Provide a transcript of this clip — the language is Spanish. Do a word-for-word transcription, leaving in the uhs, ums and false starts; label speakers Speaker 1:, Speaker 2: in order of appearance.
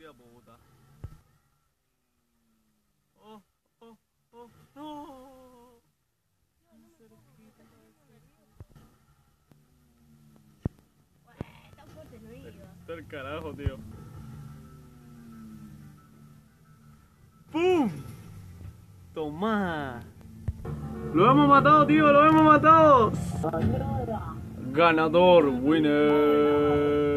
Speaker 1: hostia puta. Oh, oh, oh, no.
Speaker 2: Tan fuerte no iba.
Speaker 1: Está el carajo, tío. ¡Pum! Toma. Lo hemos matado, tío, lo hemos matado. Ganador, winner.